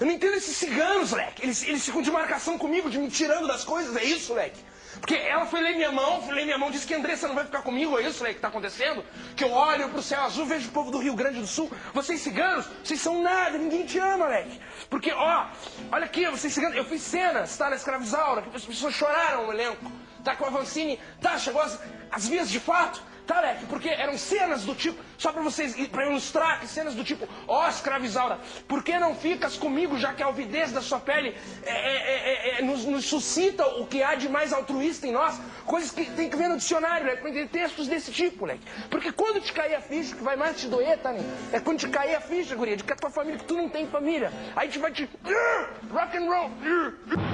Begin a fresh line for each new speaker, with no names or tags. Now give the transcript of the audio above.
Eu não entendo esses ciganos, leque. Eles ficam de marcação comigo, de me tirando das coisas, é isso, leque. Porque ela foi ler minha mão, disse que Andressa não vai ficar comigo, é isso, leque, que tá acontecendo? Que eu olho pro céu azul, vejo o povo do Rio Grande do Sul. Vocês ciganos, vocês são nada, ninguém te ama, leque. Porque, ó, olha aqui, vocês ciganos, eu fiz cenas, tá, na Escravizaura, que as pessoas choraram no elenco. Tá, com a Vancini, tá, chegou as vias de fato. Tá, leque, porque eram cenas do tipo, só pra vocês, pra ilustrar, que cenas do tipo, ó, Escravizaura, por que não ficas comigo, já que a alvidez da sua pele nos suscita o que há de mais altruísta em nós? Coisas que tem que ver no dicionário, leque, tem textos desse tipo, leque. Porque quando te cair a ficha, que vai mais te doer, tá, né? É quando te cair a ficha, guria, de que a tua família, que tu não tem família. Aí te vai te... rock and roll...